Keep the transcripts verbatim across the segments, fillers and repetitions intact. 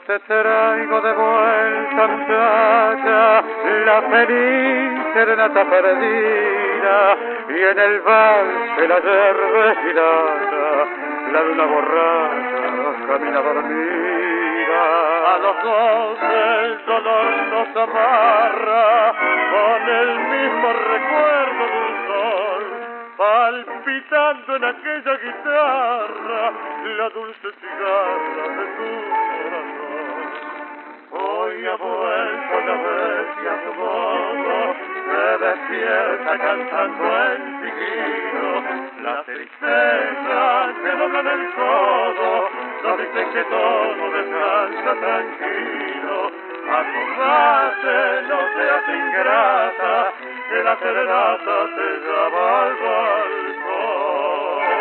te traigo de vuelta, muchacha, la feliz serenata perdida, y en el vals la yerba girada, la luna borracha camina dormida. A los dos el dolor nos amarra, con el mismo recuerdo del sol, palpitando en aquella guitarra la dulce cigarra de tu corazón. Hoy ha vuelto la bestia a su modo, se despierta cantando en sigilo, la tristeza que dobla en el codo, no dice que todo descansa tranquilo. Acordate, no seas ingrata, que la serenata te llama al balcón.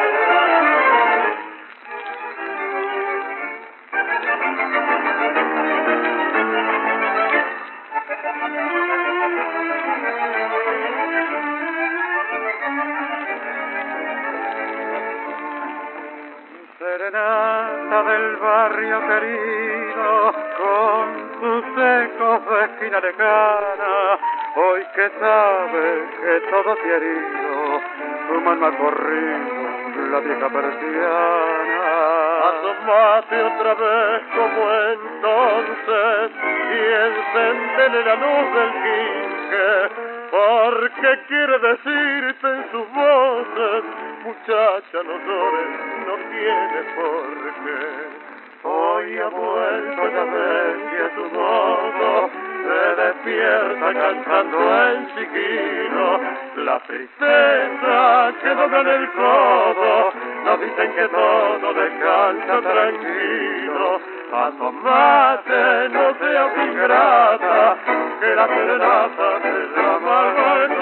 Serenata del barrio querido, con tus ecos de esquina lejana, hoy que sabes que todo te ha herido, tu mano ha corrido la vieja persiana. Asomate otra vez como entonces y encendele la luz del quinque, porque quiere decirte en sus voces, muchacha, no llores, no tiene por qué. Hoy ha vuelto la bestia a su modo, se despierta cantando en chiquino, la tristeza que dobla en el codo, nos dicen que todo descansa tranquilo. Asomate, no seas ingrata, que la serenata te llama al balcón.